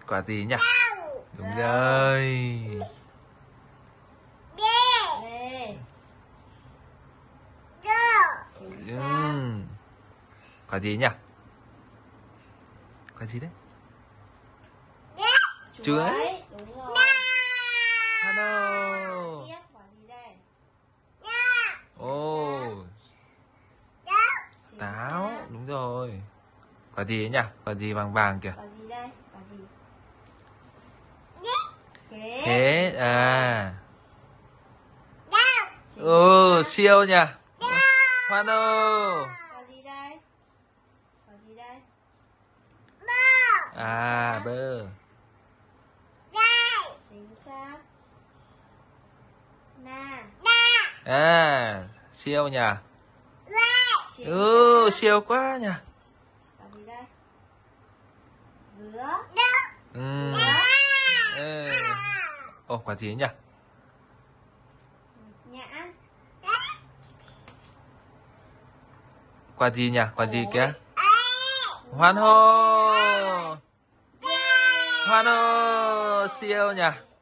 Quả gì nhỉ? Đúng rồi. Quả gì nhỉ? Quả gì đấy? Chuối. Đúng rồi. Hello. Tiếp quả gì đây? Ồ. Táo. Đúng rồi. Quả gì ấy nhỉ? Quả gì vàng vàng kìa? Quả gì đây? Quả gì? Khế à. Ừ, siêu nhỉ. Hoan ơi. Quả gì đây? Quả gì đây? À, bơ. Chính xác. Na. À, siêu nhỉ. Chính Ừ, xác. siêu quá nhỉ. Quả gì đây? Dứa. Ừ. Ồ, quả gì ấy nhỉ? Nhãn. Quả gì nhỉ? Quả gì kìa? Hoan hô. Hoan hô, siêu nhỉ.